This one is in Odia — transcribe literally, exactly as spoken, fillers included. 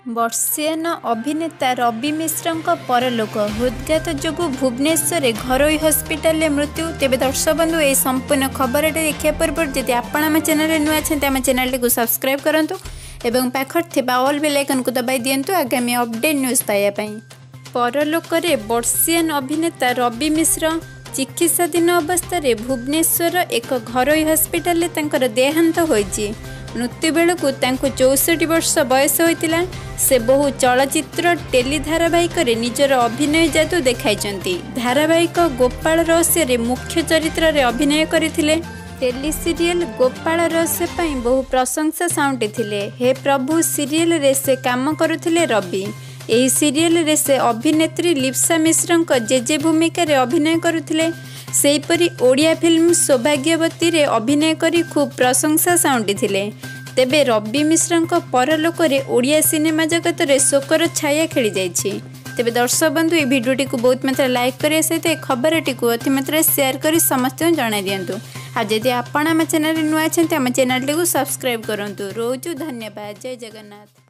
ବର୍ଷୀୟାନ ଅଭିନେତା ରବି ମିଶ୍ରଙ୍କ ପରଲୋକ ହୃଦଘାତ ଯୋଗୁଁ ଭୁବନେଶ୍ୱରରେ ଘରୋଇ ହସ୍ପିଟାଲରେ ମୃତ୍ୟୁ। ତେବେ ଦର୍ଶକ ବନ୍ଧୁ ଏହି ସମ୍ପୂର୍ଣ୍ଣ ଖବରଟି ଦେଖିବା ପୂର୍ବରୁ ଯଦି ଆପଣ ଆମ ଚ୍ୟାନେଲରେ ନୂଆ ଅଛନ୍ତି ଆମ ଚ୍ୟାନେଲଟିକୁ ସବସ୍କ୍ରାଇବ୍ କରନ୍ତୁ ଏବଂ ପାଖରେ ଥିବା ଅଲ୍ ବେଲ୍ ଆଇକନ୍କୁ ଦବାଇ ଦିଅନ୍ତୁ ଆଗାମୀ ଅପଡେଟ୍ ନ୍ୟୁଜ୍ ପାଇବା ପାଇଁ। ପରଲୋକରେ ବର୍ଷୀୟାନ ଅଭିନେତା ରବି ମିଶ୍ର ଚିକିତ୍ସାଧୀନ ଅବସ୍ଥାରେ ଭୁବନେଶ୍ୱର ଏକ ଘରୋଇ ହସ୍ପିଟାଲରେ ତାଙ୍କର ଦେହାନ୍ତ ହୋଇଛି। ମୃତ୍ୟୁ ବେଳକୁ ତାଙ୍କୁ ଚଉଷଠି ବର୍ଷ ବୟସ ହୋଇଥିଲା। ସେ ବହୁ ଚଳଚ୍ଚିତ୍ର ଟେଲି ଧାରାବାହିକରେ ନିଜର ଅଭିନୟ ଯାଦୁ ଦେଖାଇଛନ୍ତି। ଧାରାବାହିକ ଗୋପାଳ ରହସ୍ୟରେ ମୁଖ୍ୟ ଚରିତ୍ରରେ ଅଭିନୟ କରିଥିଲେ। ଟେଲି ସିରିଏଲ ଗୋପାଳ ରହସ୍ୟ ପାଇଁ ବହୁ ପ୍ରଶଂସା ସାଉଣ୍ଟିଥିଲେ। ହେ ପ୍ରଭୁ ସିରିଏଲରେ ସେ କାମ କରୁଥିଲେ ରବି। ଏହି ସିରିଏଲରେ ସେ ଅଭିନେତ୍ରୀ ଲିପ୍ସା ମିଶ୍ରଙ୍କ ଜେଜେ ଭୂମିକାରେ ଅଭିନୟ କରୁଥିଲେ। ସେହିପରି ଓଡ଼ିଆ ଫିଲ୍ମ ସୌଭାଗ୍ୟବତୀରେ ଅଭିନୟ କରି ଖୁବ୍ ପ୍ରଶଂସା ସାଉଣ୍ଟିଥିଲେ। ତେବେ ରବି ମିଶ୍ରଙ୍କ ପରଲୋକରେ ଓଡ଼ିଆ ସିନେମା ଜଗତରେ ଶୋକର ଛାୟା ଖେଳିଯାଇଛି। ତେବେ ଦର୍ଶକ ବନ୍ଧୁ ଏହି ଭିଡ଼ିଓଟିକୁ ବହୁତ ମାତ୍ରାରେ ଲାଇକ୍ କରିବା ସହିତ ଏ ଖବରଟିକୁ ଅତି ମାତ୍ରାରେ ସେୟାର କରି ସମସ୍ତଙ୍କୁ ଜଣାଇ ଦିଅନ୍ତୁ। ଆଉ ଯଦି ଆପଣ ଆମ ଚ୍ୟାନେଲରେ ନୂଆ ଅଛନ୍ତି ଆମ ଚ୍ୟାନେଲଟିକୁ ସବସ୍କ୍ରାଇବ୍ କରନ୍ତୁ। ରହୁଛୁ ଧନ୍ୟବାଦ। ଜୟ ଜଗନ୍ନାଥ।